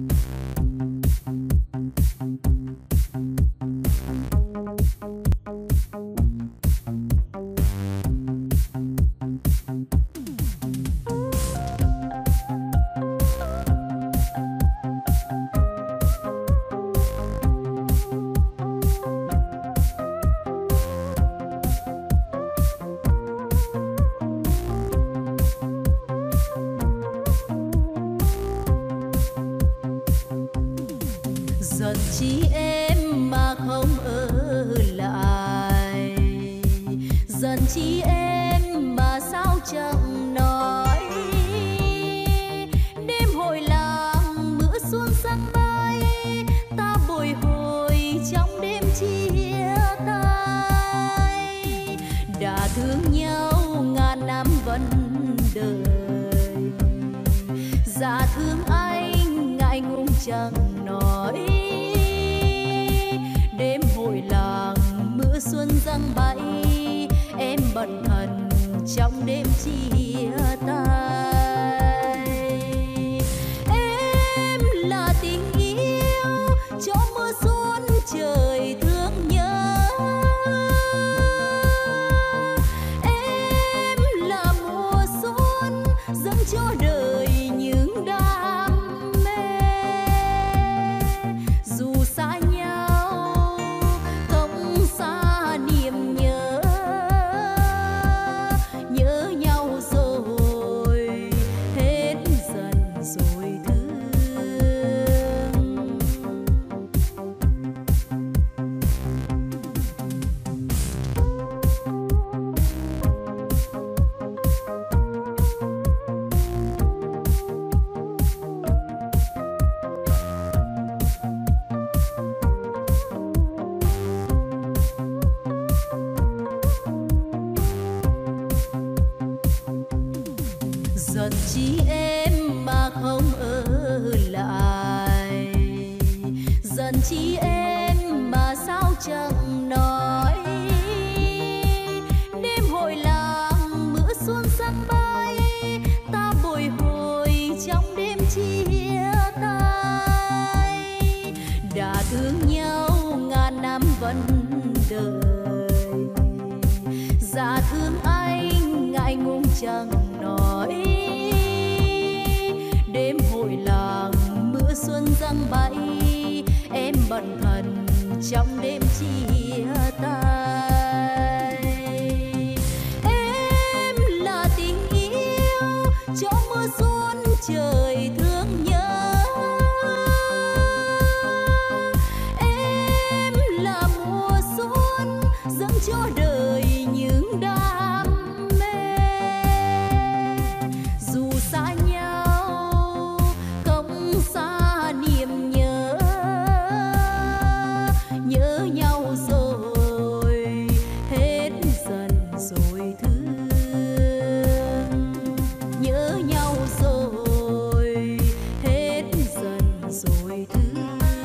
giận chi em mà không ở lại, giận chi em mà sao chẳng nói. Đêm hội làng mưa xuống sắc bay, ta bồi hồi trong đêm chia tay. Đã thương nhau ngàn năm vẫn đời, dạ thương anh ngại ngùng chẳng nói. Đêm hội làng mưa xuân giăng bay, em bận thần trong đêm chia tay. Em là tình yêu cho mưa xuân trời thương nhớ, em là mùa xuân dâng cho đời những đam mê. Dù xa nhau không xa niềm nhớ, nhớ nhau rồi hết dần rồi thương. Giận chi em mà không ở lại, giận chi em mà sao chẳng nói. Đêm hội làng mưa xuân sắc bay, ta bồi hồi trong đêm chia tay. Đã thương nhau ngàn năm vẫn đời, dạ thương anh ngại ngùng chẳng nói. Đêm hội làng mưa xuân giăng bay, em bận thần trong đêm chia tay. Em là tình yêu cho mưa xuân trời thương nhớ, em là mùa xuân dâng cho đời những đam mê. Dù xa nhau không xa niềm nhớ, nhớ nhau rồi hết dần rồi thương. Nhớ nhau rồi hết dần rồi thương.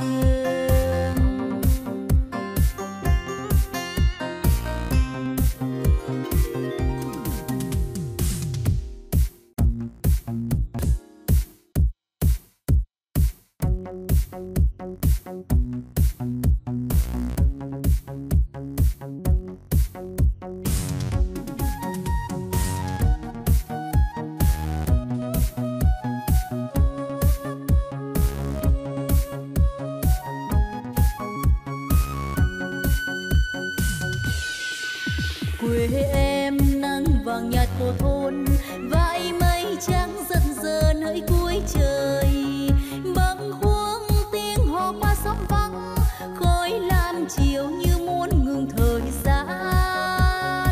Quê em nắng vàng nhạt của thôn, vãi mây trắng dần dờ nơi cuối trời. Bâng khuâng tiếng hò qua sóng vắng, khói lam chiều như muốn ngừng thời gian.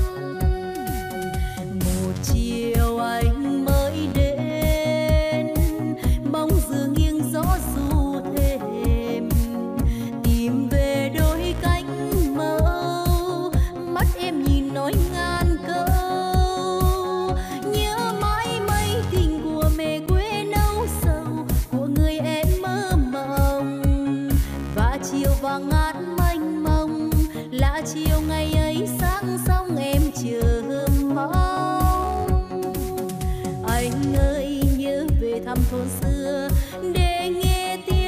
Một chiều anh mới đến, bóng dường nghiêng gió du thêm, tìm về đôi cánh mơ. Mắt em nhìn nói ngàn câu, nhớ mãi mây tình của mẹ quê nâu sầu, của người em mơ mộng. Và chiều vàng ngát mênh mông là chiều ngày ấy sáng sông em chờ mong. Anh ơi nhớ về thăm thôn xưa để nghe tiếng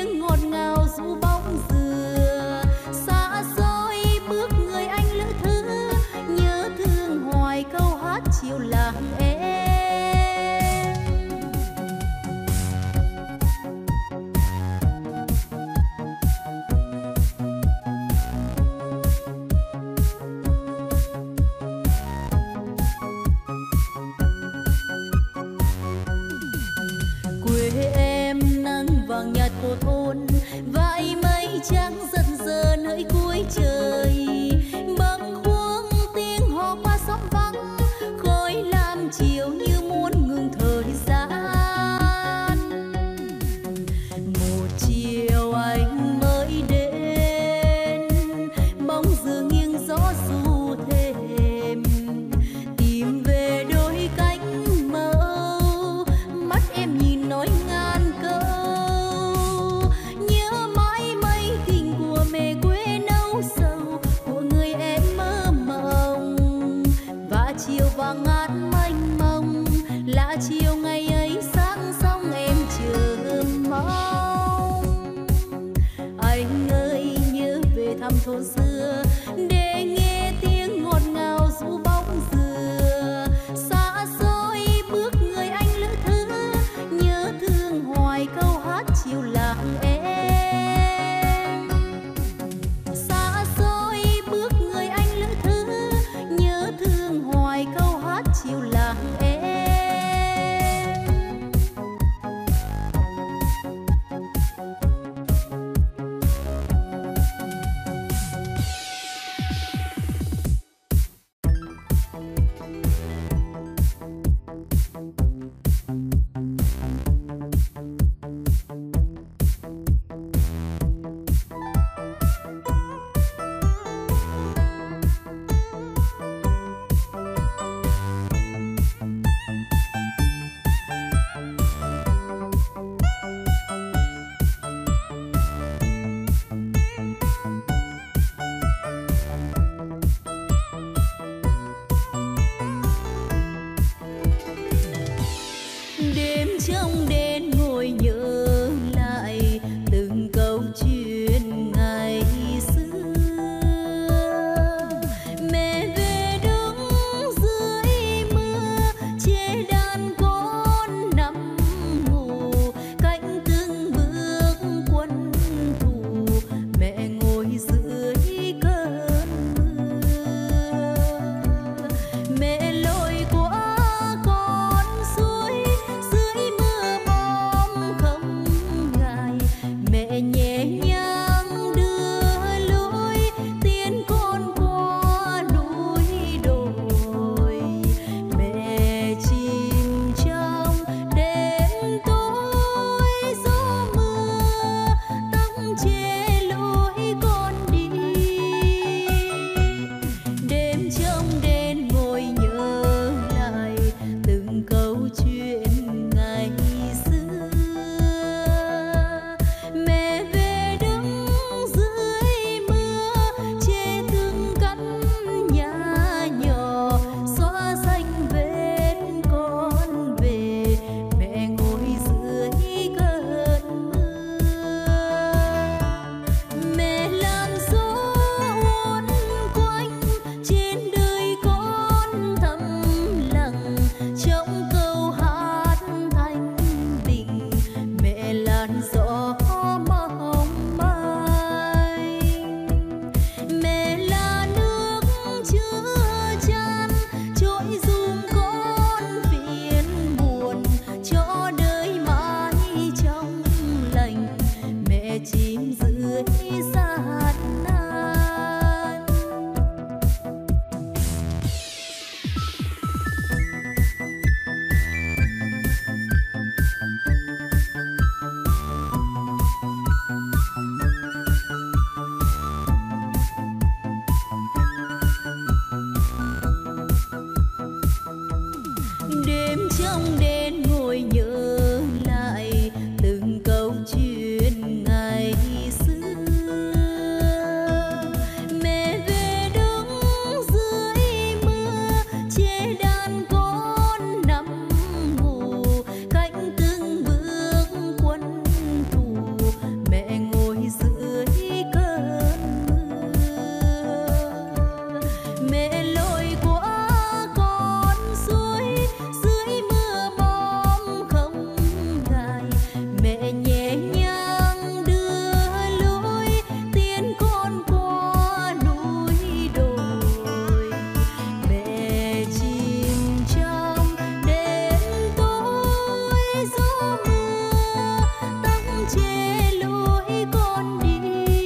con đi.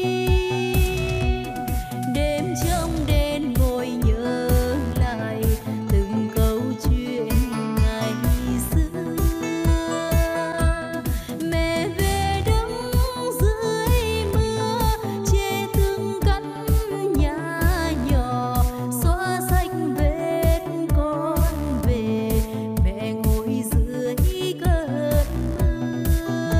Đêm trong đêm ngồi nhớ lại từng câu chuyện ngày xưa. Mẹ về đứng dưới mưa che từng căn nhà nhỏ, xóa sạch vết con về. Mẹ ngồi dưới cơn mưa,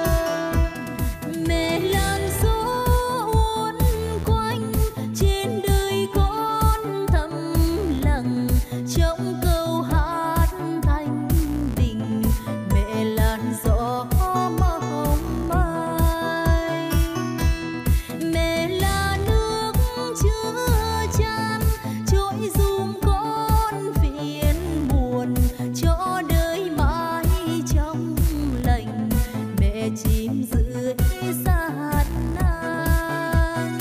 mẹ làn gió uốn quanh trên đời con thầm lặng trong câu hát thanh bình. Mẹ làn gió mong manh, mẹ là nước chứa chan trôi dùm con phiền buồn cho đời mãi trong lành. Mẹ chìm dưới sát nắng.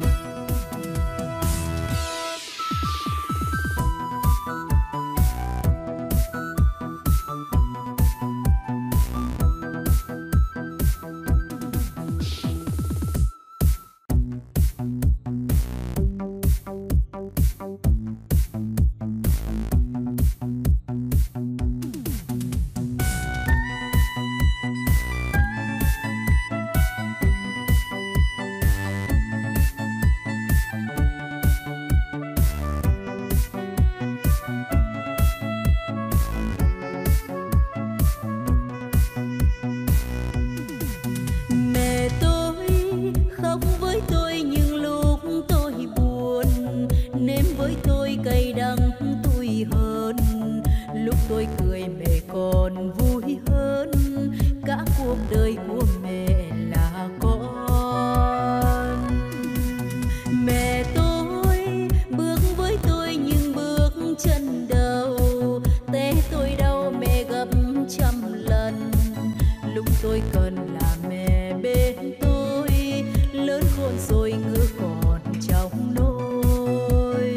Mẹ tôi khóc với tôi những lúc tôi buồn, nếm với tôi cay đắng tủi hơn. Lúc tôi cười mẹ còn vui hơn, cả cuộc đời của mẹ là con. Mẹ tôi bước với tôi những bước chân đầu, té tôi đau mẹ gấp trăm lần. Lúc tôi cần là mẹ bên tôi, lớn khôn rồi ngỡ còn trong nôi.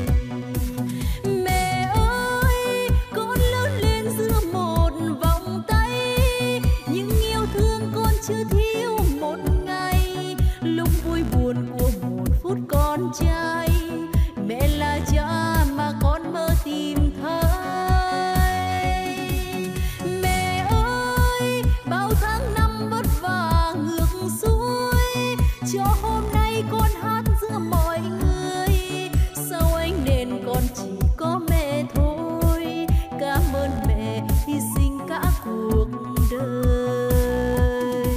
Mẹ ơi, con lớn lên giữa một vòng tay, những yêu thương con chưa thiếu một ngày. Lúc vui buồn của một phút con trai, mẹ là cha mà con mơ tìm thấy. Mẹ ơi, bao tháng năm vất vả ngược xuôi, cho hôm nay con hát giữa mọi người. Sau ánh đèn con chỉ có mẹ thôi, cảm ơn mẹ hy sinh cả cuộc đời.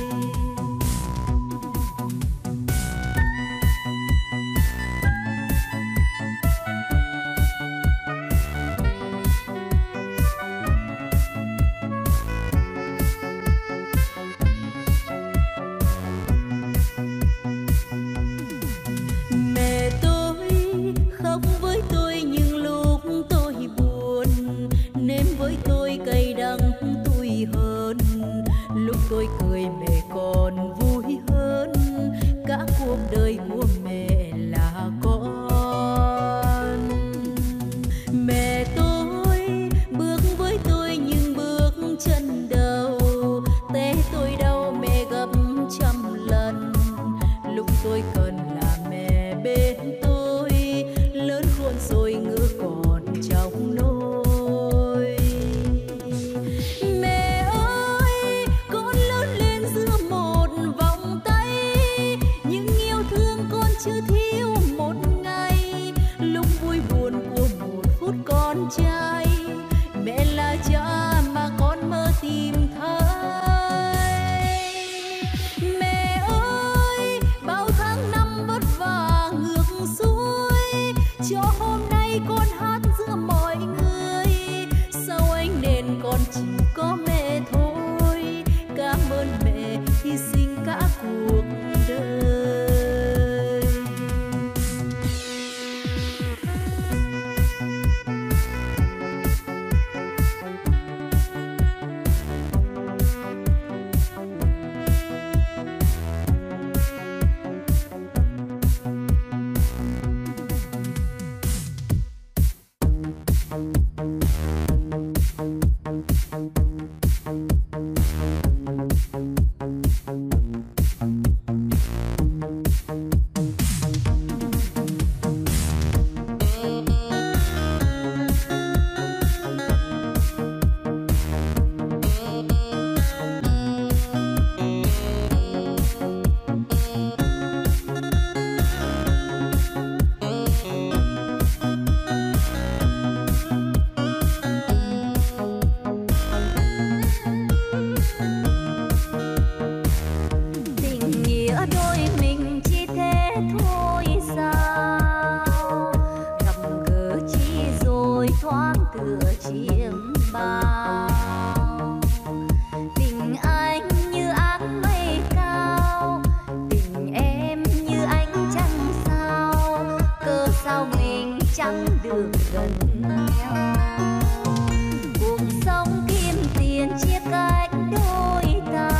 đôi mình chỉ thế thôi sao, gặp gỡ chỉ rồi thoáng tựa chiêm bao. Tình anh như áng mây cao, tình em như ánh trăng sao, cớ sao mình chẳng được gần nhau. Cuộc sống kim tiền chia cách đôi ta,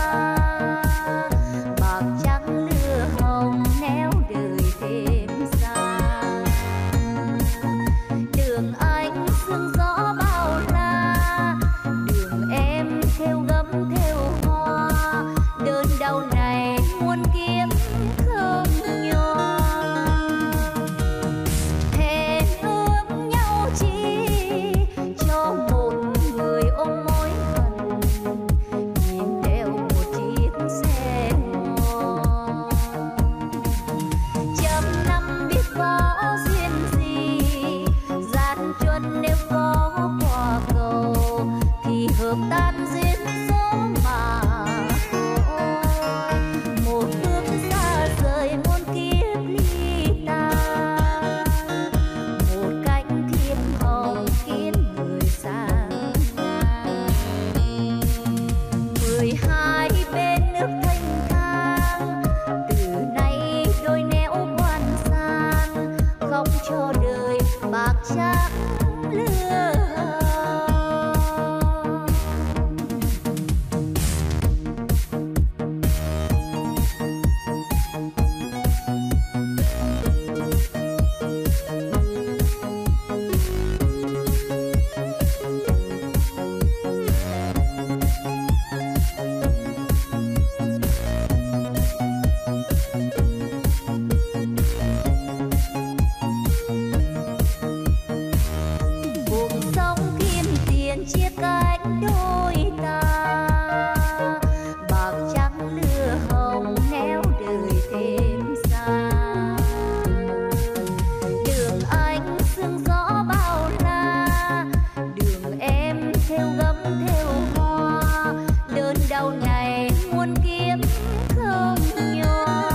bạc trắng lửa hồng néo đời thêm xa. Đường anh sương gió bao la, đường em theo gấm theo hoa, đơn đau này muôn kiếp không nhòa. Hẹn ước nhau chi cho một người ôm mối hận, nhìn theo một chiếc xe hoa. Trăm năm biết có duyên gì, gian truân nếu có quả cầu, thì hợp tan duyên số mà thôi. Một bước xa rời muôn kiếp ly tan, một cánh thiệp hồng khiến người xa ngang. 12 bên nước thanh thang, từ nay đôi nẻo quan san, không cho đời bạc trắng lừa hồng. Cuộc sống kim tiền chia cách đôi ta, bạc trắng lửa hồng néo đời thêm xa. Đường anh sương gió bao la, đường em theo gấm theo hoa, đơn đau này muôn kiếp không nhòa.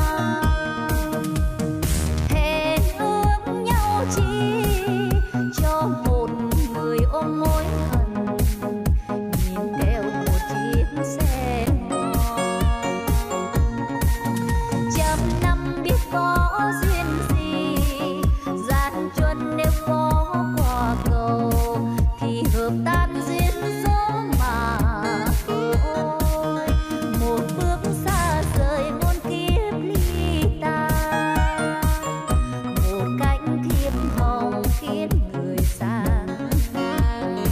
Hẹn ước nhau chi cho một người ôm mối hận, nhìn theo một chiếc xe hoa. Trăm năm biết có duyên gì, gian truân nếu có quả cầu, thì hợp tan duyên số mà thôi. Một bước xa rời muôn kiếp ly tan, một cánh thiệp hồng khiến người xa ngang.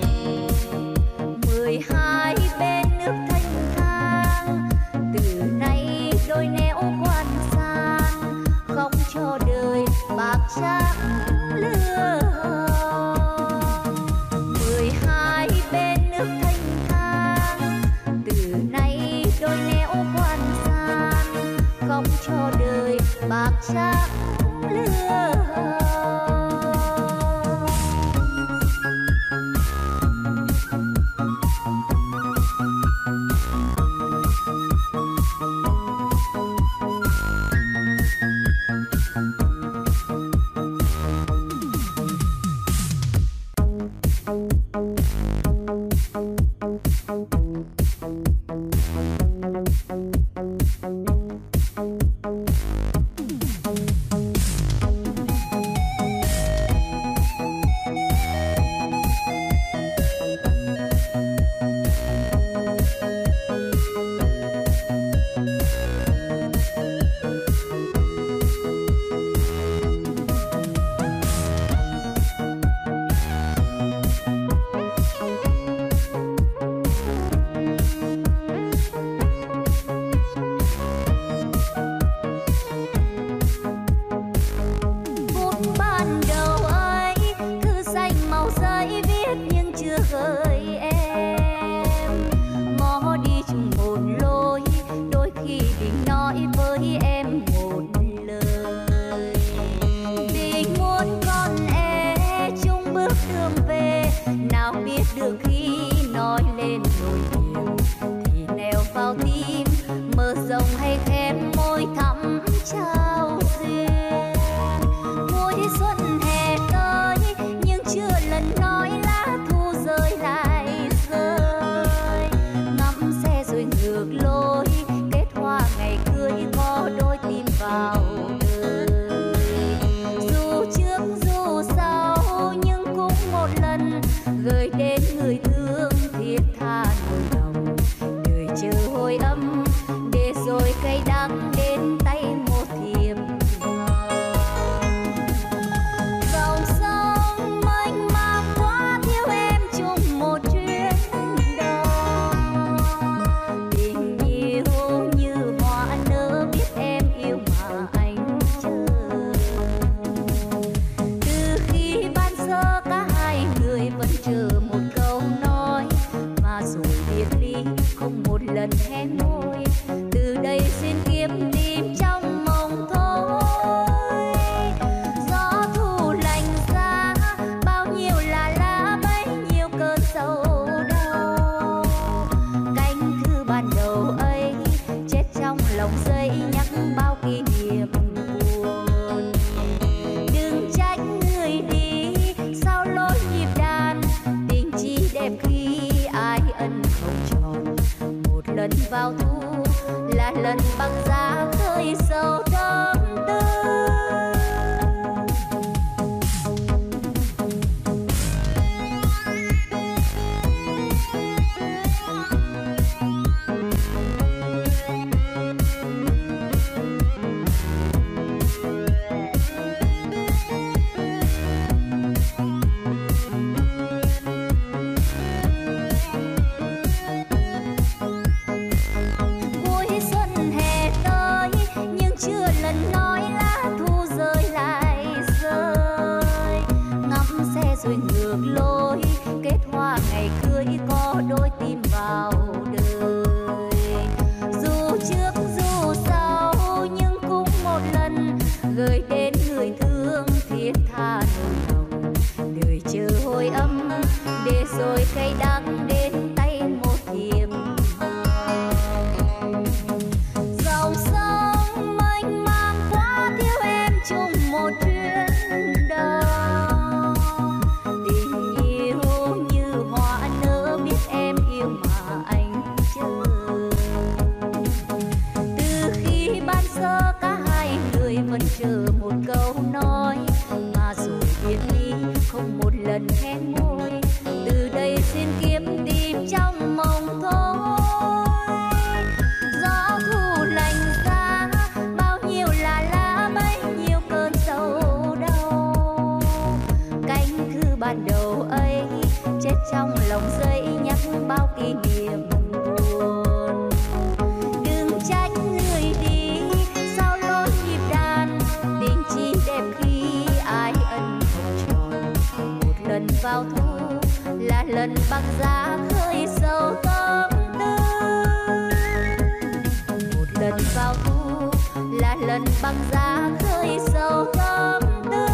12 bên nước thanh thang, từ nay đôi nẻo quan san, không cho đời bạc trắng lừa hồng. 12 bên nước thanh thang, từ nay đôi nẻo quan san, không cho đời bạc trắng lừa hồng. lòng dây nhắc bao kỷ niệm buồn. Đừng trách người đi sao lối nhịp đàn, tình chỉ đẹp khi ai ân không tròn. Một lần vào thu là lần băng giá khơi sâu tâm tư. Rồi ngược lối kết hoa ngày cưới có đôi tim vào đời. Dù trước dù sau nhưng cũng một lần gửi đến người thương thiết tha nỗi lòng. Đời chờ hồi âm để rồi cay đắng đến tay một thiệp hồng. Dòng sông mênh mang quá thiếu em chung một chuyến đời. Vẫn chờ một câu nói mà rồi biệt ly không một lần hé môi. Từ đây xin kiếm tìm trong mộng thôi. Gió thu lạnh giá bao nhiêu là lá, bấy nhiêu cơn sầu đau. Cánh thư ban đầu ấy chết trong lòng giấy nhắc bao kỷ niệm buồn. Đừng trách người đi sao lối nhịp đàn, tình chỉ đẹp khi ai ân không tròn. Một lần vào thu là lần băng giá khơi sâu tâm tư. Một lần vào thu là lần băng giá khơi sâu tâm tư.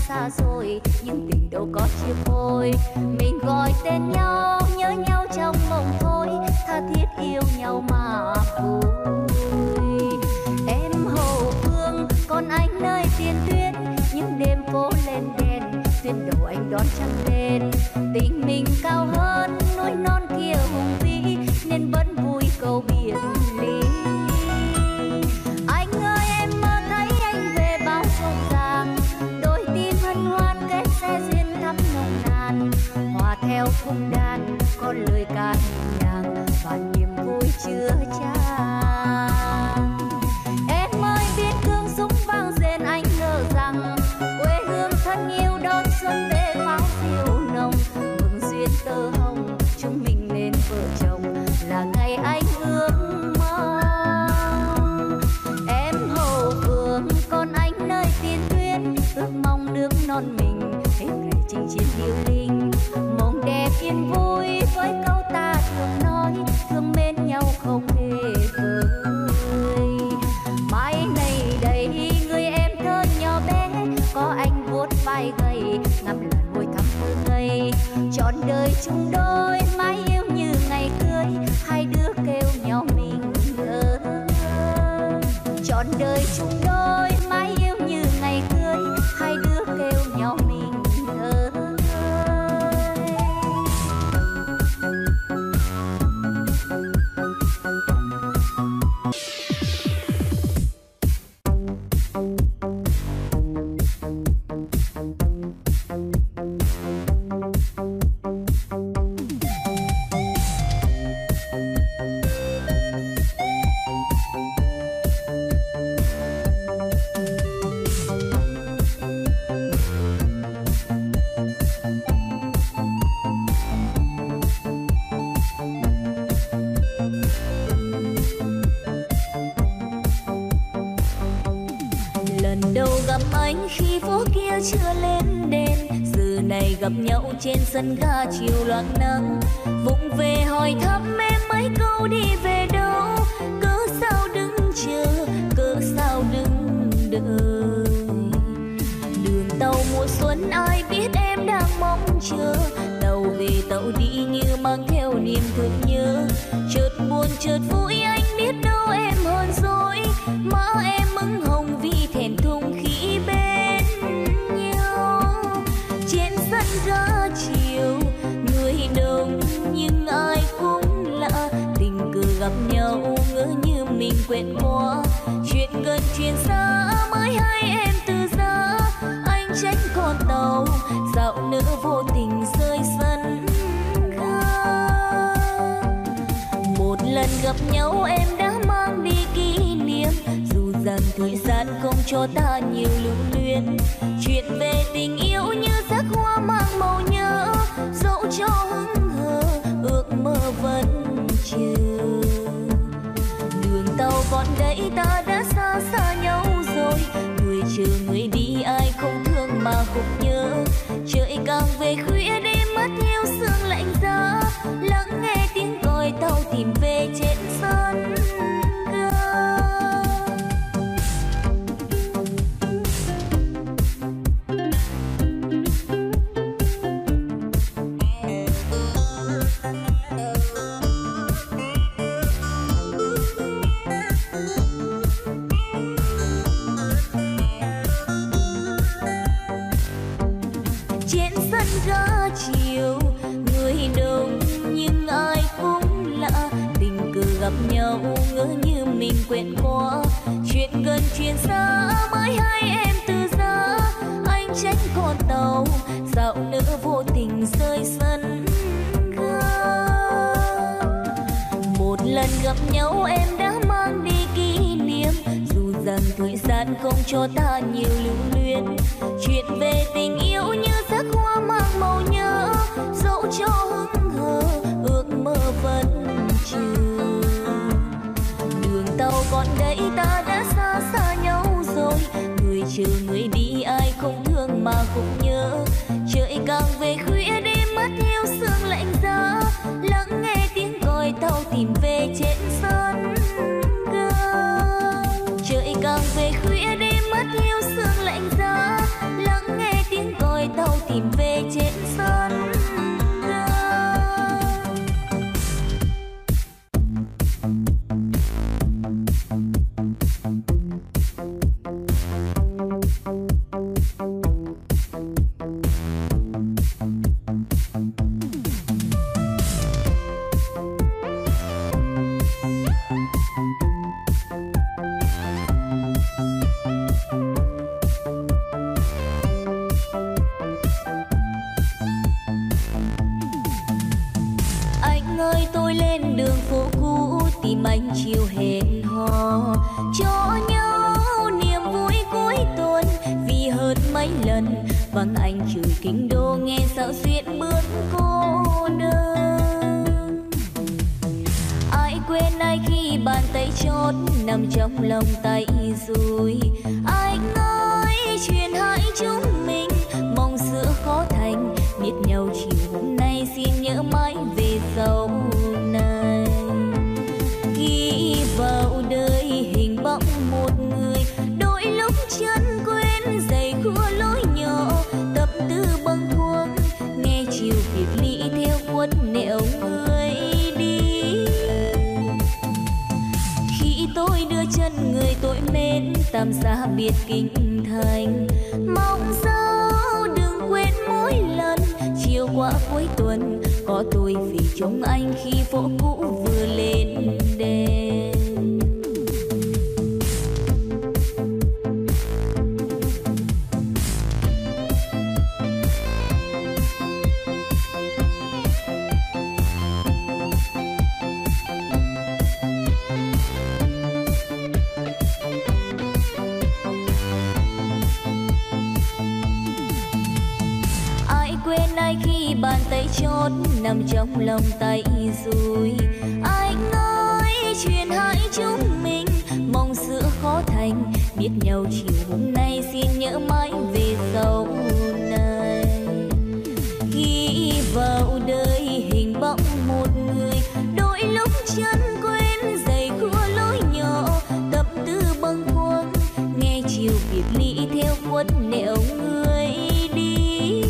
xa xôi nhưng tình đâu có chia phôi. Mình gọi tên nhau nhớ nhau trong mộng thôi, tha thiết yêu nhau mà vui. Em hậu phương còn anh nơi tiền tuyến, những đêm phố lên đèn duyên đầu anh đón trăng lên. Tình mình cao hơn núi non kia hùng vĩ nên vẫn vui câu biệt ly. Anh ơi em mơ thấy anh về bao rộn ràng, đôi tim hân hoan kết xe duyên thắm nồng nàn. Hòa theo khung đàn có lời ca nhẹ nhàng và niềm vui chứa chan. Em ơi biên cương súng vang rền anh ngờ rằng quê hương thân yêu đón xuân về pháo diều nồng. Mừng duyên tơ hồng chúng mình nên vợ chồng là ngày anh ước mong. Em hậu phương còn anh nơi tiền tuyến, ước mong nước non mình hết ngày chinh chiến điêu linh. Mộng đẹp yên vui với câu ta thường nói, thương mến nhau không hề vơi. Mai này đây người em thơ nhỏ bé, có anh vuốt vai gầy ngắm lần môi thắm thơ ngây. Trọn đời chung đôi mãi yêu như ngày cưới, hai đứa kêu nhau mình ơi. Trọn đời chung đôi mãi yêu như ngày cưới, hai đứa kêu nhau mình ơi. Chưa lên đèn giờ này gặp nhau trên sân ga chiều loáng nắng. Vụng về hỏi thăm em mấy câu đi về đâu, cớ sao đứng chờ, cớ sao đứng đợi. Đường tàu mùa xuân ai biết em đang mong chờ, tàu về tàu đi như mang theo niềm thương nhớ. Chợt buồn chợt vui anh biết đâu em hơn rồi, má em ửng hồng vì thẹn thùng khi bên ra chiều. Người đông nhưng ai cũng lạ, tình cờ gặp nhau ngỡ như mình quen qua. Chuyện gần chuyện xa mới hay em từ giá, anh trách con tàu dạo nỡ vô tình rơi sân ga. Một lần gặp nhau em đã mang đi kỷ niệm, dù rằng thời gian không cho ta nhiều lưu luyến. Chuyện về tình yêu như giấc hoa mang màu nhớ, dẫu cho hững hờ ước mơ vẫn chờ. Đường tàu còn đây ta đã xa xa nhau rồi, người chờ người đi ai không thương mà cũng nhớ. Trời càng về khuya đêm mất nhiều sương lạnh giá, lắng nghe tiếng còi tàu tìm về trên sân ga. Chiều người đông nhưng ai cũng lạ, tình cờ gặp nhau ngỡ như mình quen qua. Chuyện gần chuyện xa mới hay em từ giá, anh trách con tàu dạo nỡ vô tình rơi sân ga. Một lần gặp nhau em đã mang đi kỷ niệm, dù rằng thời gian không cho ta nhiều lưu luyến. Chuyện về tình yêu như giấc hoa mang màu nhớ, dẫu cho hững hờ ước mơ vẫn chờ. Đường tàu còn đây ta đã xa xa nhau rồi, người chờ người đi ai không thương mà cũng nhớ. Trời càng về khuya đêm mất nhiều sương lạnh giá, lắng nghe tiếng còi tàu tìm về trên sân ga. Trời càng về khuya đêm mất nhiều sương lạnh giá, lắng nghe quên đường phố cũ tìm anh chiều hẹn hò cho nhau niềm vui cuối tuần vì hơn mấy lần vắng anh chửi kinh đô nghe sao duyên bước cô đơn. Ai quên ai khi bàn tay chót nằm trong lòng tay rồi anh ơi chuyện hai chúng mình mong giữa khó thành biết nhau chiều hôm nay xin nhớ mãi về sau này. Ghi vào đời hình bóng một người đôi lúc chân quên giày khua lối nhỏ tâm tư bâng khuâng nghe chiều biệt ly theo khuất nẻo người đi. Khi tôi đưa chân người tôi mến tạm xa biệt kinh thành mong sao đừng quên mỗi lần chiều qua cuối tuần có tôi vì trông anh khi phố cũ vừa lên đèn. Ai khi bàn tay chót nằm trong lòng tay rồi anh ơi chuyện hai chúng mình mong giữa khó thành biết nhau chiều hôm nay xin nhớ mãi về sau này. Ghi vào đời hình bóng một người đôi lúc chân quên giày khua lối nhỏ tâm tư bâng khuâng nghe chiều biệt ly theo khuất nẻo người đi.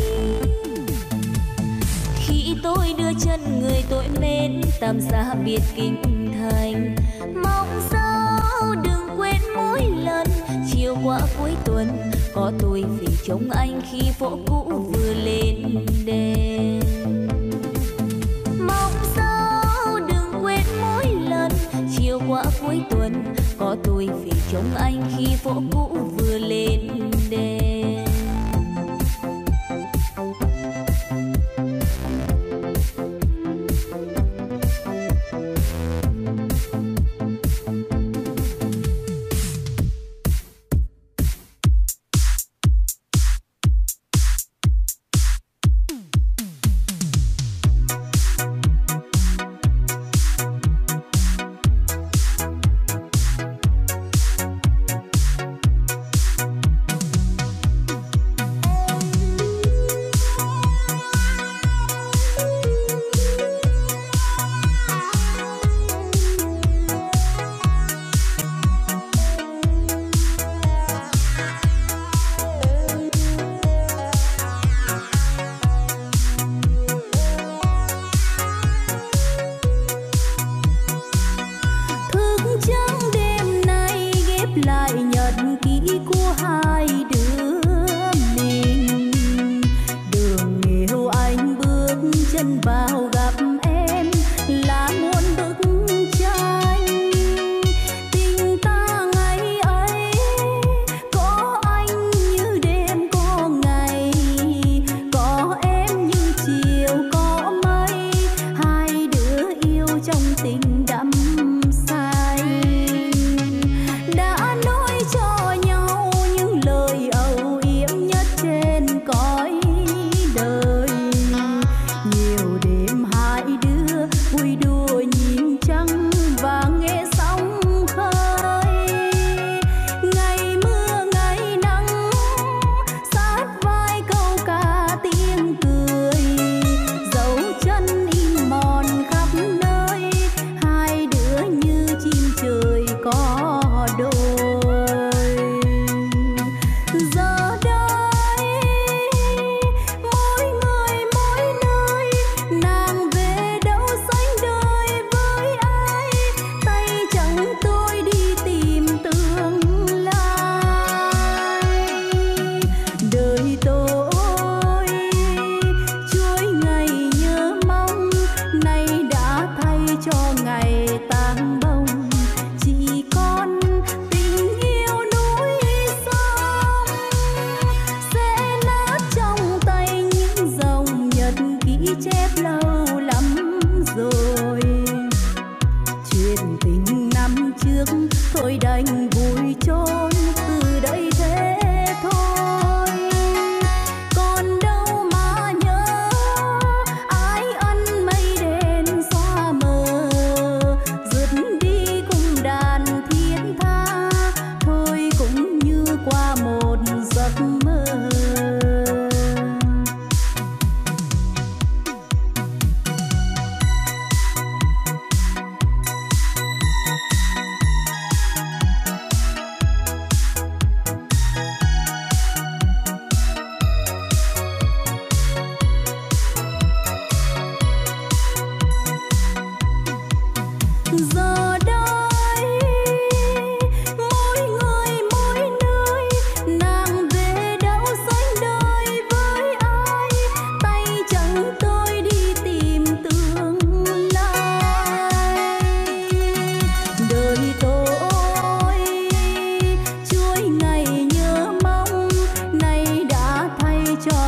Tôi đưa chân người tôi mến tạm xa biệt kinh thành mong sao đừng quên mỗi lần chiều qua cuối tuần có tôi vì trông anh khi phố cũ vừa lên đèn. Mong sao đừng quên mỗi lần chiều qua cuối tuần có tôi vì trông anh khi phố cũ vừa lên đèn.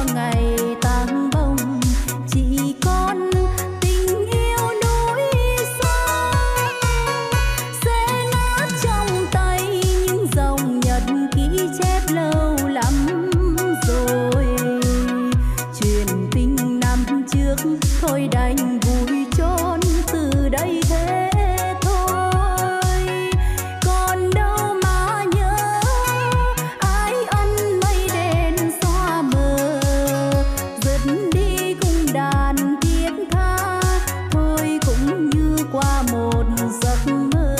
ngày tang bông, chỉ còn tình yêu núi xa. Sẽ nát trong tay những dòng nhật ký chép lâu lắm rồi. Chuyện tình năm trước thôi đành vui chôn từ đây thế thôi. Còn đâu mà nhớ ai ân mây đèn xóa mờ, dứt đi cùng đàn thiết tha thôi cũng như qua một giấc mơ.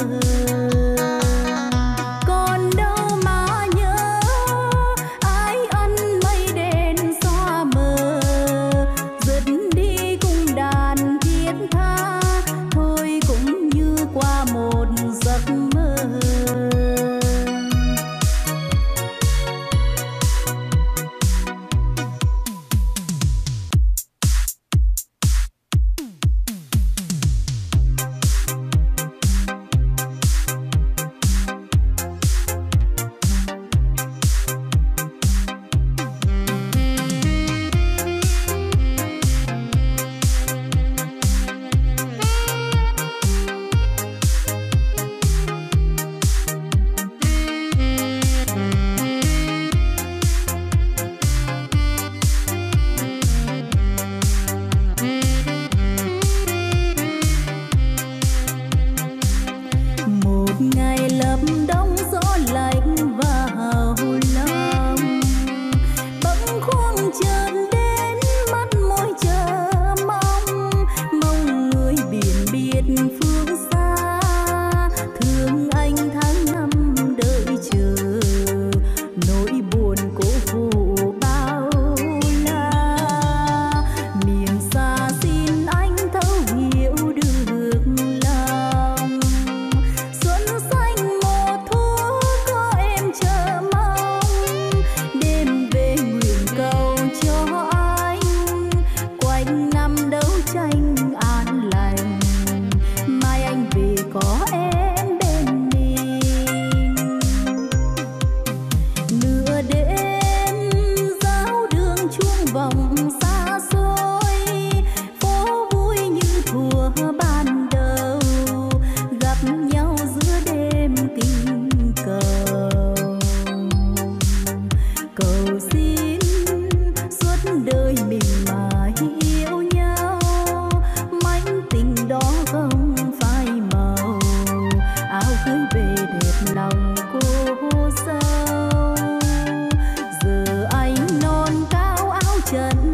Còn đâu mà nhớ ai ân mây đèn xóa mờ, dứt đi cùng đàn thiết tha thôi cũng như qua một giấc mơ. Một ngày lập đông gió lạnh vào lòng, bỗng khoang chợt đến mắt môi chờ mong, mong người biển biệt phương xa, thương anh tháng năm đợi chờ, nỗi buồn cố phụ bao la. Miền xa xin anh thấu hiểu được lòng, xuân xanh mùa thu có em chờ mong. Đêm về nguyện cầu cho anh, quanh năm đấu tranh an lành, mai anh về có em bên mình. Nửa đêm giáo đường chuông vọng xa xôi, phố vui như thuở ban đầu, gặp nhau giữa đêm tình cầu. Cầu xin suốt đời mình mãi yêu nhau, mảnh tình đó không phai màu, áo cưới về đẹp lòng cô dâu. Giờ anh non cao áo trần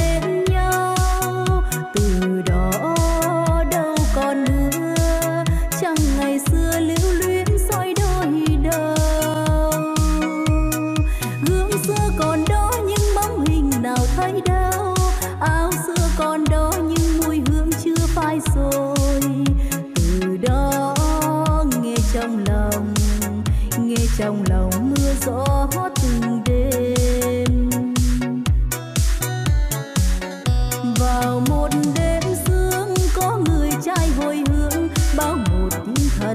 bên nhau. Từ đó đâu còn nữa, chẳng ngày xưa lưu luyến soi đôi đầu. Gương xưa còn đó nhưng bóng hình nào thấy đâu, áo xưa còn đó nhưng mùi hương chưa phai rồi. Từ đó nghe trong lòng mưa gió từng đêm. Vào một đêm sương có người trai hồi hương, bao một tiếng thật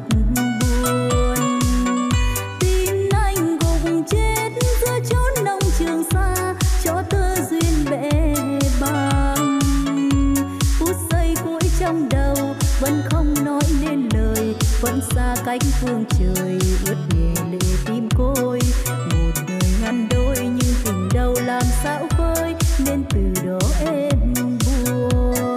buồn. Tin anh gục chết giữa chốn nông trường xa, cho tơ duyên bể bàng. Phút giây cuối trong đầu vẫn không nói nên lời, vẫn xa cách phương trời ướt nhẹ lệ tim côi. Một đời ngăn đôi nhưng tình đâu làm sao vơi, nên từ đó em buồn.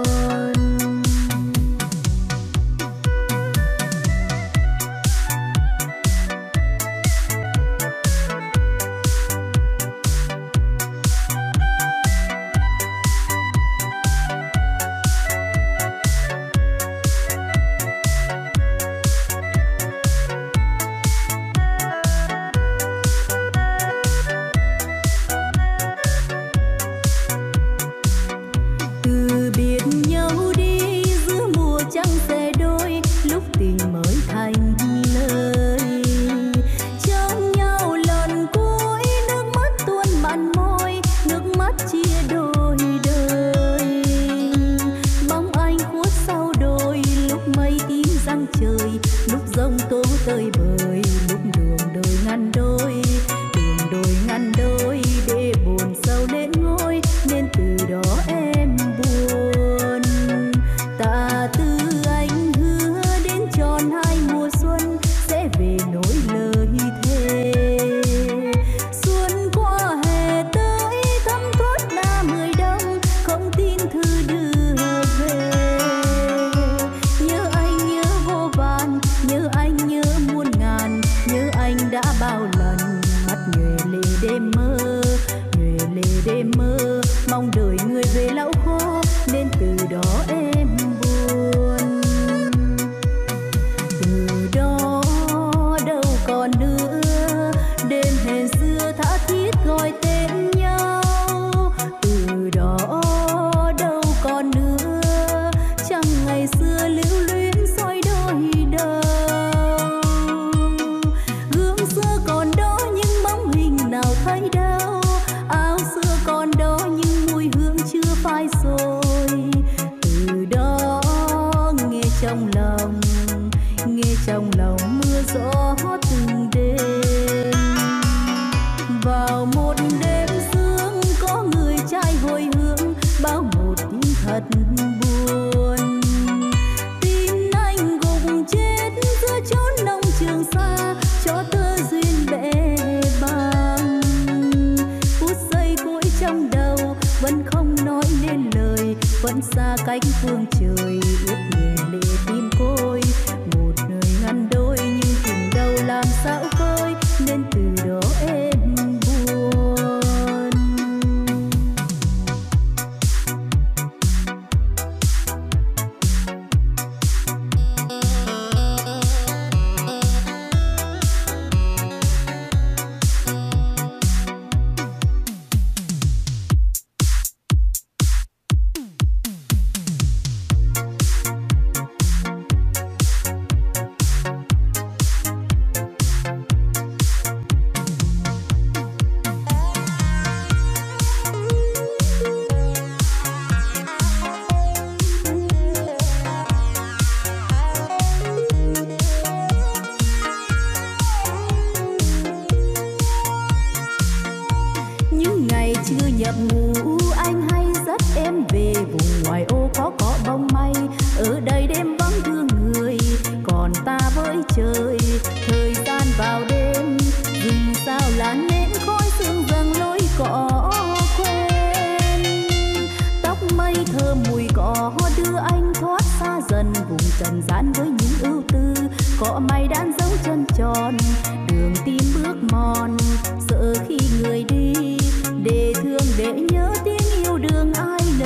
Sợ khi người đi để thương để nhớ tiếng yêu đương ai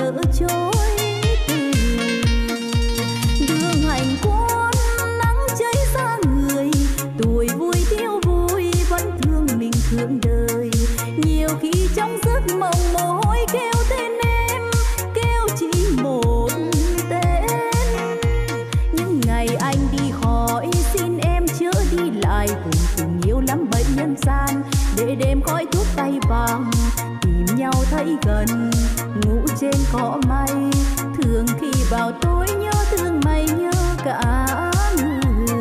trên cỏ mây, thường khi vào tối nhớ thương mây nhớ cả người.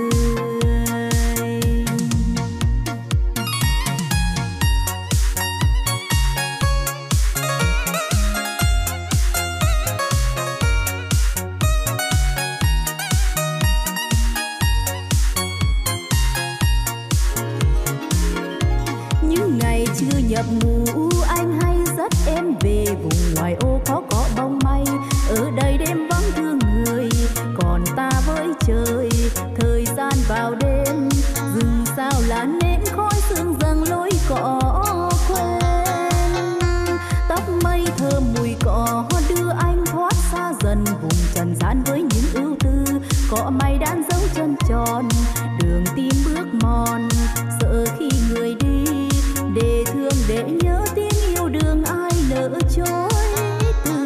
Những ngày chưa nhập ngũ anh hay dắt em về vùng ngoài ô có cỏ bông mây, ở đây đêm vắng thương người còn ta với trời. Thời gian vào đêm rừng sao là nến khói sương dâng lối cỏ quen, tóc mây thơm mùi cỏ đưa anh thoát xa dần vùng trần gian với những ưu tư. Cỏ mây đan dấu chân tròn đường tim bước mòn, sợ khi người đi để thương để nhớ tiếng yêu đường ai lỡ trôi từ.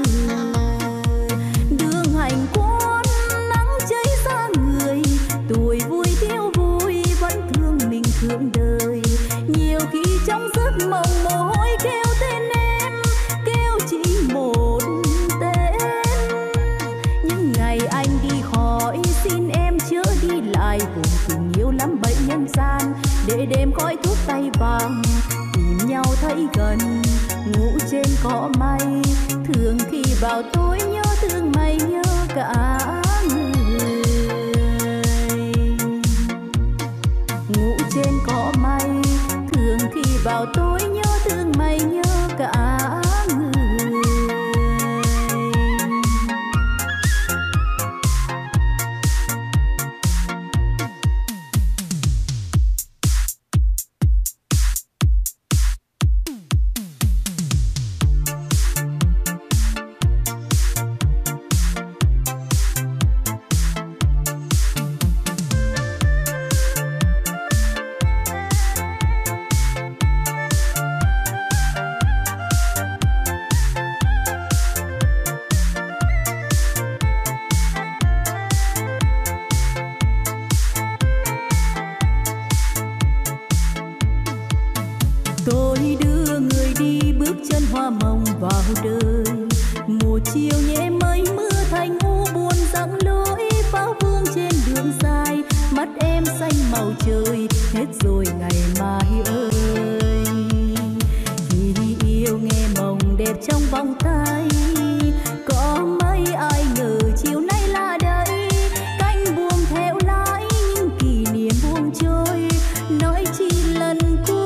Đường hành quân nắng cháy ra người, tuổi vui thiếu vui vẫn thương mình thương đời. Nhiều khi trong giấc mộng mồ hôi kêu tên em, kêu chỉ một tên. Những ngày anh đi khỏi xin em chớ đi lại vùng tình yêu lắm bẫy nhân gian, để đêm khói thuốc tay vàng tìm nhau thấy gần. Ngủ trên cỏ mây thường khi vào tối nhớ thương mây nhớ cả người. Ngủ trên cỏ mây thường khi vào tối nhớ thương mây nhớ cả người. Tôi đưa người đi bước chân hoa mộng vào đời. Một chiều nhẹ mây mưa thành u buồn dặn lối pháo vương trên đường dài. Mắt em xanh màu trời hết rồi ngày mai ơi. Vì yêu nghe mộng đẹp trong vòng tay, có mấy ai ngờ chiều nay là đây. Cánh buồm theo lái những kỷ niệm buông trôi, nói chi lần cuối.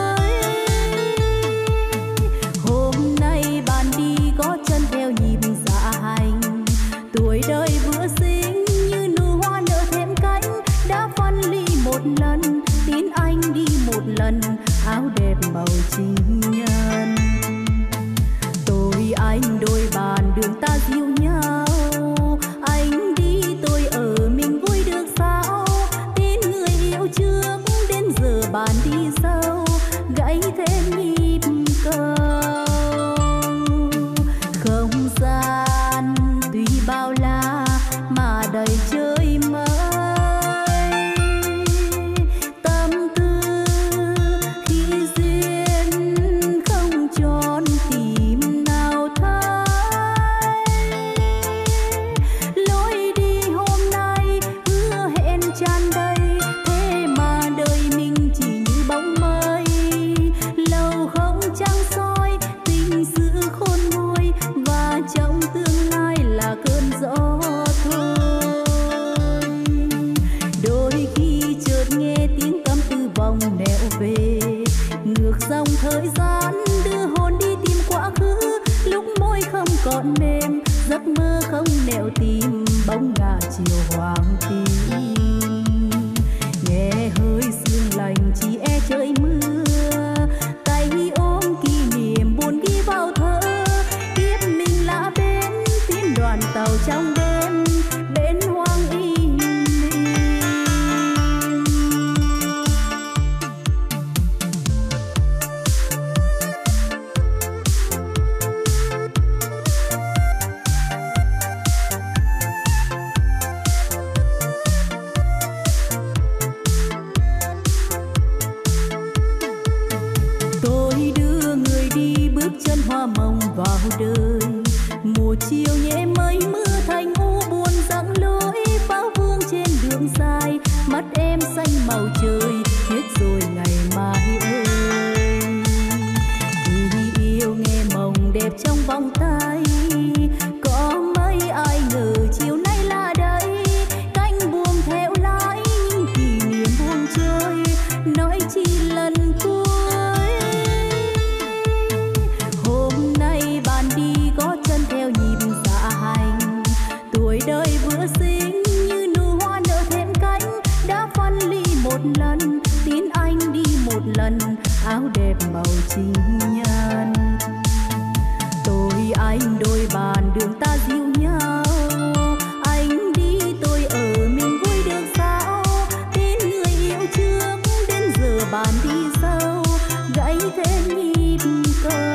Có chân theo nhịp dạ hành, tuổi đời vừa sinh như nụ hoa nở thêm cánh. Đã phân ly một lần, tin anh đi một lần, áo đẹp màu tình nhân. Tôi anh đôi bàn đường ta dìu nhau, anh đi tôi ở mình vui được sao. Tin người yêu trước đến giờ bàn đi sâu, gãy thêm nhịp cầu. Không gian tuy bao la mà đầy chơi mới, tâm tư khi duyên không tròn tìm nào thấy. Lối đi hôm nay hứa hẹn tràn đầy, thế mà đời mình chỉ như bóng mây. Lâu không trăng soi tình sự khôn nguôi, và trong tương lai là cơn gió thôi. Đôi khi chợt nghe tiếng cắm tư vòng nẻo về, ngược dòng thời gian đưa hồn đi tìm quá khứ. Lúc môi không còn mềm, giấc mơ không nẻo tìm, bóng ngả chiều hoàng tím. Nghe hơi sương lành chỉ e trời mưa, tay ôm kỷ niệm buồn ghi vào thơ. Kiếp mình là bên tiến đoàn tàu trong đêm, bên hoang im. Tôi đưa người đi bước chân hoa mộng vào đời. một chiều nhẹ mây mưa thành u buồn giăng lối pháo vương trên đường dài, mắt em xanh màu trời hết rồi ngày mai ơi. Thì yêu nghe mộng đẹp trong vòng tay, có mấy ai ngờ chiều nay là đây, cánh buồm theo lái những kỷ niệm buông trôi, nói chi lần cuối. Hôm nay bạn đi có chân theo nhịp dạ hành, tuổi đời vừa sinh như nụ hoa nở thêm cánh, đã phân ly một lần tin anh đi một lần, áo đẹp màu chính nhân. Tôi anh đôi bàn đường ta dịu nhau, anh đi tôi ở mình vui được sao, tin người yêu trước đến giờ bàn đi sâu, gãy thêm nhịp cầu.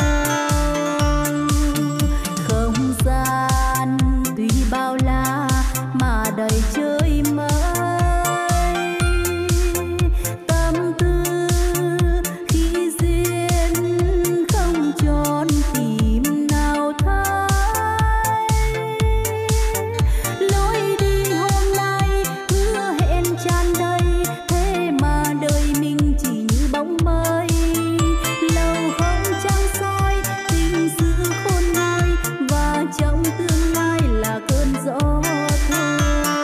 Không gian tuy bao la mà đầy chơi mới, tâm tư khi duyên không tròn tìm nào thấy. Lối đi hôm nay hứa hẹn tràn đầy, thế mà đời mình chỉ như bóng mây, lâu không trăng soi tình sự khôn nguôi, và trong tương lai là cơn gió thôi.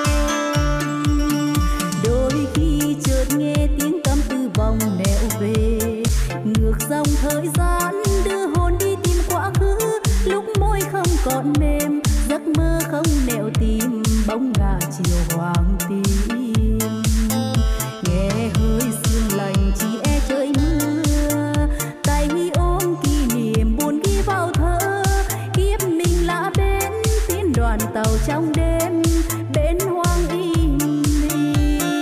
Đôi khi chợt nghe tiếng tâm tư vòng nẻo về, ngược dòng thời gian đưa hồn đi tìm quá khứ, lúc môi không còn mềm giấc mơ không nẻo tìm, bóng ngả chiều hoàng tím. Nghe hơi sương lạnh chỉ e trời mưa, tay ôm kỷ niệm buồn ghi vào thơ, kiếp mình là bên tiến đoàn tàu trong đêm bên hoang im im.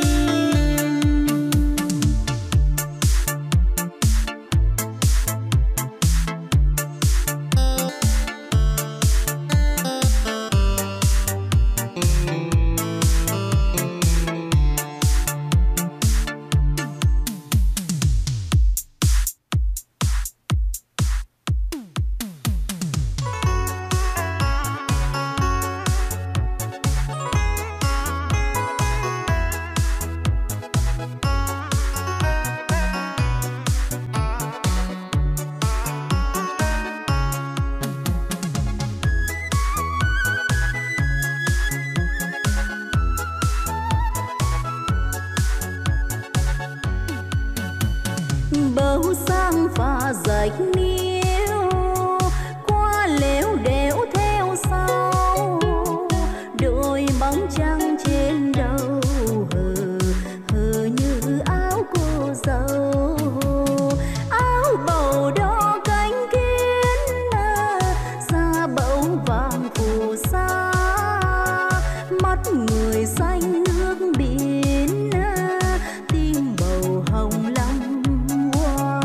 Bầu sáng pha rạch niêu qua lẻo đẻo theo sau, đôi bóng trăng trên đầu hờ hờ như áo cô dâu, áo bầu đỏ cánh kiến da bầu vàng phù sa, mắt người xanh nước biển tim bầu hồng lắm hoa.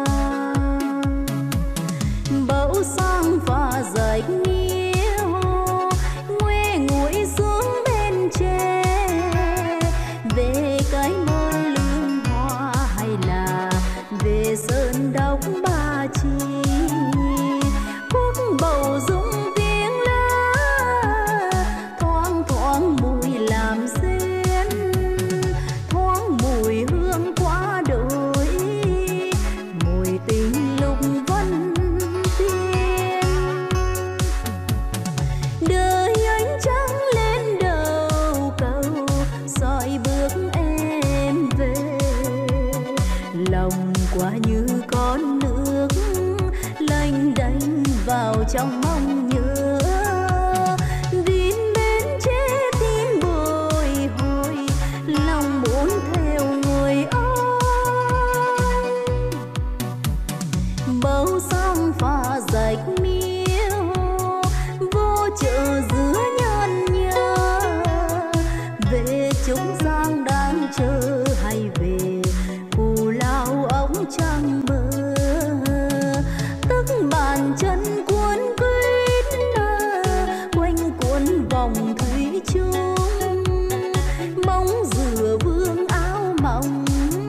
Bầu sáng pha rạch niêu nguê nguội xuống bên tre, về cái mơ lương hoa hay là về sơn đốc Ba Chi, khúc bầu rung tiếng lá thoang thoáng mùi làm duyên, thoáng mùi hương quá đổi, mùi tình lục vân tiên. Đời ánh trắng lên đầu cầu soi bước em về, lòng quả như con nước lênh đênh vào trong mong nhớ, vin bên chế tim bồi hồi, lòng muốn theo người ơi. Bầu sáng pha rạch miêu vô chợ giữa nhân nhớ, về chúng giang đang chờ hay về cù lao ống trăng bờ, tức bàn chân cuốn quýt quanh cuốn vòng thủy chung, bóng dừa vương áo mỏng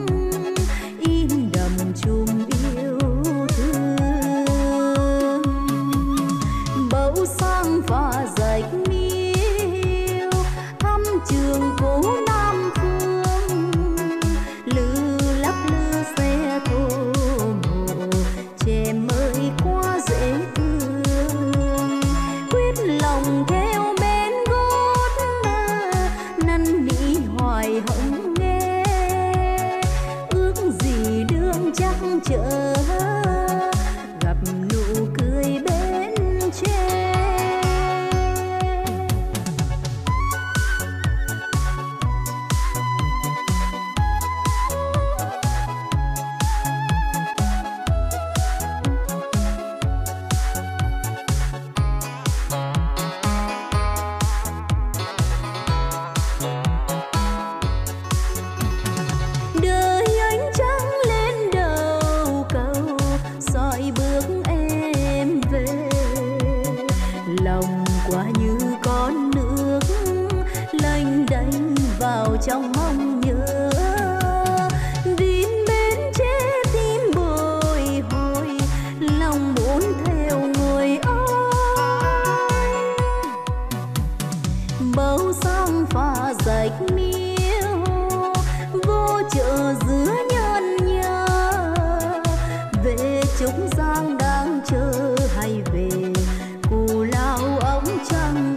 in đậm chùm yêu thương. Bầu sáng sang và rạch miêu thăm trường cũ Nam Phương, lư lắc lư xe thô mộ trẻ mới qua dễ thương, quyết lòng theo bên gót năn nỉ hoài hồng nghe, ước gì đương chắc chờ gặp nụ cười bên tre. Đời ánh trăng lên đầu cầu soi bước em về, lòng quả như con nước lênh đênh vào trong mong nhớ, đến bên chế tim bồi hồi lòng muốn theo người ơi, bầu sang pha rạch miêu vô chợ giữa nhân nhơ, về Trúc Giang đang chờ hay về Cù Lao ống trăng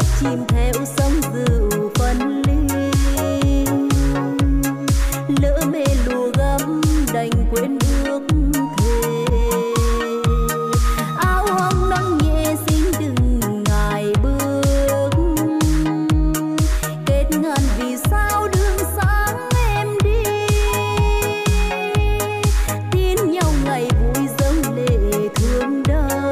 chìm theo sóng dịu phân ly, lỡ mê lùa gấm đành quên ước thề. Áo hồng nón nhẹ xin đừng ngại bước, kết ngàn vì sao đường sáng em đi, tin nhau ngày vui dâng lệ thương đau,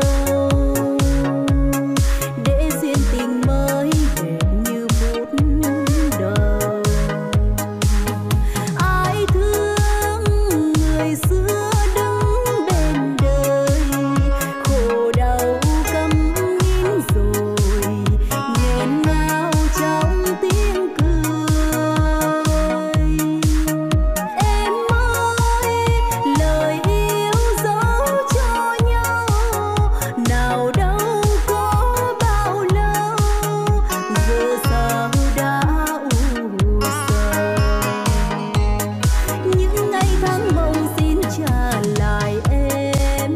để duyên tình mới đẹp như phút đầu. Ai thương người xưa đứng bên đời, khổ đau câm nín rồi nghẹn ngào trong tiếng cười. Em ơi, lời yêu dấu cho nhau, nào đâu có bao lâu, giờ sao đã u sầu. Những ngày tháng mong xin trả lại em,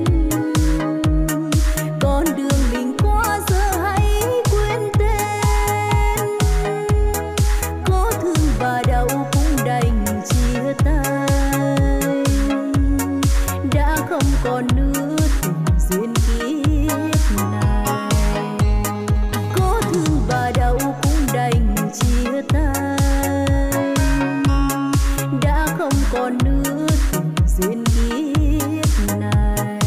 con đường mình qua giờ hãy quên tên. Có thương và đau cũng đành chia tay, đã không còn nữa tình duyên kiếp này. Có thương và đau cũng đành chia tay, đã không còn nữa tình duyên kiếp này.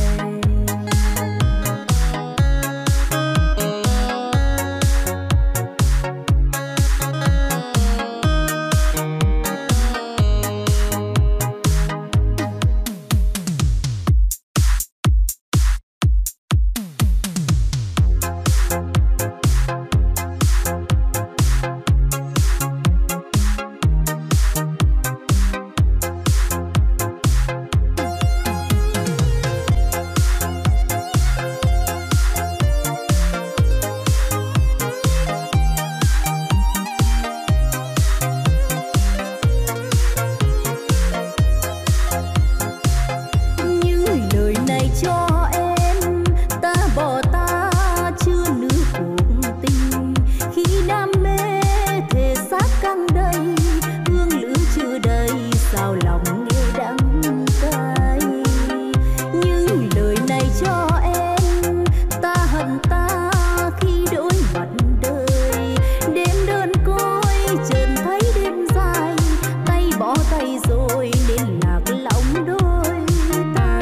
Những lời này cho em, ta bỏ ta chưa nửa cuộc tình. Khi đam mê thể xác căng đầy, hương lửa chưa đầy sao lòng nghe đắng cay. Những lời này cho em, ta hận ta khi đối mặt đời. Đêm đơn côi chợt thấy đêm dài, tay bỏ tay rồi nên lạc lõng đôi ta.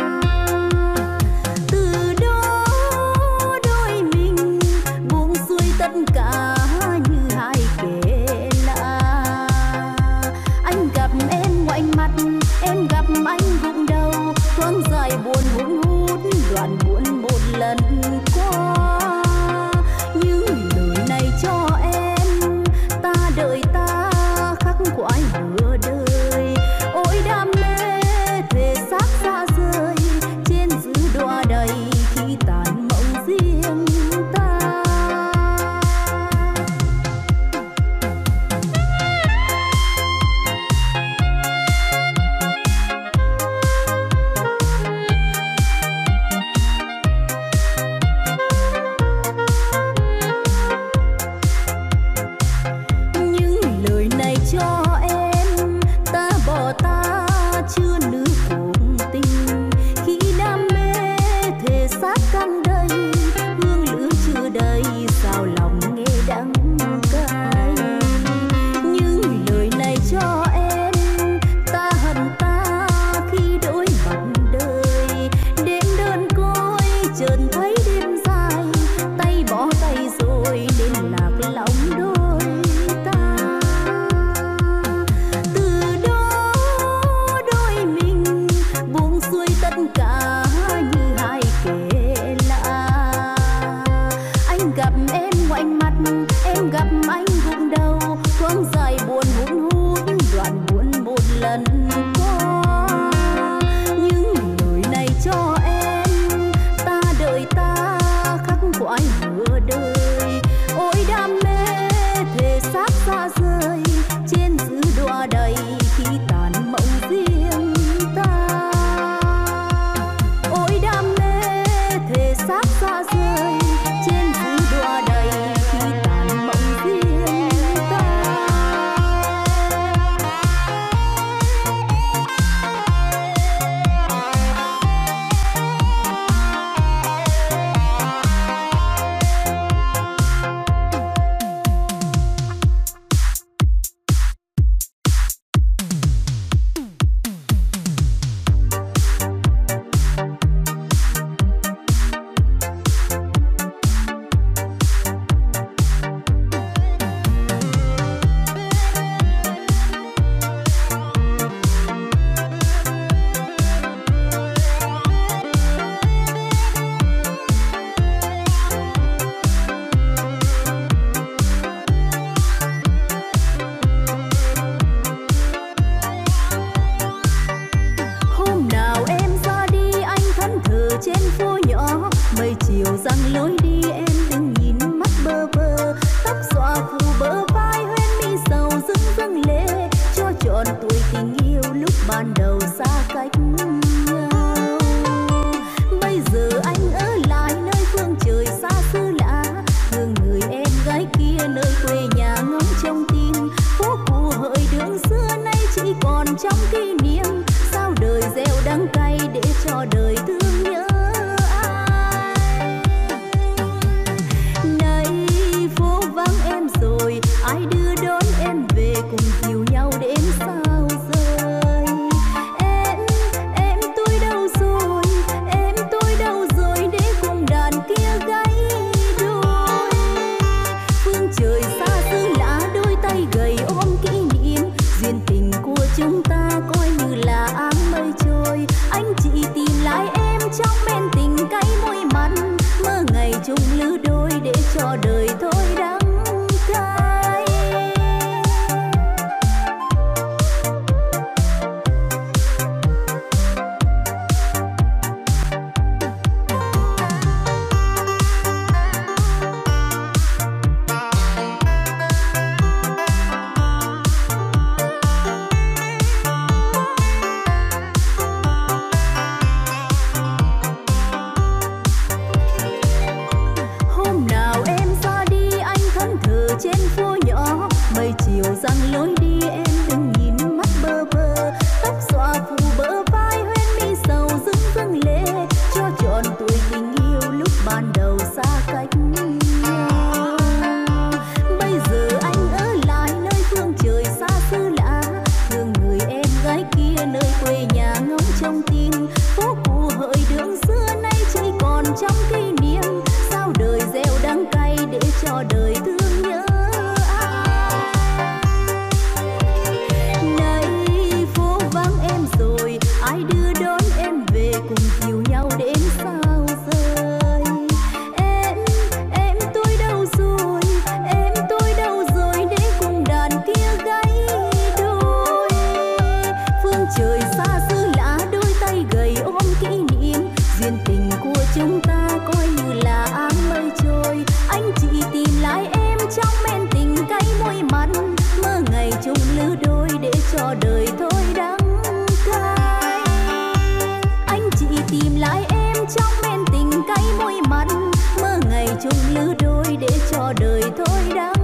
Từ đó đôi mình buông xuôi tất cả như hai kẻ lạ. Anh gặp em ngoảnh mặt, em gặp anh gục đầu, thoáng dài buồn hun hút đoạn buồn một lần qua. Những lời này cho em, ta đợi ta khắc khoải nửa đời. Ôi đam mê thể xác xa rời, trên giữ đọa đầy khi tàn mộng riêng ta. Những lời này cho em, ta bỏ ta chưa nửa cuộc tình. Khi đam mê thể xác căng đầy, hương lửa chưa đầy sao lòng nghe đắng cay. Những lời này cho em, ta hận ta khi đối mặt đời. Đêm đơn côi chợt thấy đêm dài, tay bỏ tay rồi nên lạc lõng đôi ta. Từ đó đôi mình buông xuôi tất cả như hai kẻ lạ. Anh gặp em ngoảnh mặt, em gặp anh gục đầu, thoáng dài buồn hun hút đoạn buồn một lần qua. Những lời này cho em, ta đợi ta khắc khoải nửa đời. Ôi đam mê thể xác xa rời, trên giữ đọa đầy khi tàn mộng riêng ta. Ôi đam mê thể xác xa rời, trên giữ đọa đầy khi tàn kia nơi quê nhà ngóng trông tin. Phố cũ hỡi đường xưa nay chỉ còn trong kỷ niệm. Sao đời gieo đắng cay để cho đời thương nhớ ai. Nay phố vắng em rồi, ai đưa đón em về cùng dìu nhau đến sao rơi. Em tôi đâu rồi, em tôi đâu rồi để cùng đàn kia gáy đôi. Phương trời xa xứ lạ đôi tay gầy ôm kỷ niệm. Duyên tình của chúng ta coi như là áng mây trôi. Anh chị tìm lại em trong men tình cay môi mặn. Mơ ngày chung lứa đôi để cho đời thôi đắng cay. Trên phố nhỏ mây chiều răng lối đi em đừng nhìn mắt bơ vơ. Tóc xõa phủ bờ vai hoen mi sầu dưng dưng lệ. Cho trọn tuổi tình yêu lúc ban đầu xa cách nhau. Bây giờ anh ở lại nơi phương trời xa xứ lạ. Thương người em gái kia nơi quê nhà ngóng trông tin. Phố cũ hỡi đường xưa nay chỉ còn trong kỷ niệm. Sao đời gieo đắng cay để cho đời thương nhớ. Ai đưa đón em về cùng dìu nhau đến sao rơi. Em tôi đâu rồi, em tôi đâu rồi để cùng đàn kia gáy đôi. Phương trời xa xứ lạ đôi tay gầy ôm kỷ niệm. Duyên tình của chúng ta coi như là áng mây trôi. Anh chị tìm lại em trong men tình cay môi mặn. Mơ ngày chung lứa đôi để cho đời thôi đắng cay. Tìm lại em trong men tình cay môi mặn. Mơ ngày chung lứa đôi để cho đời thôi đắng.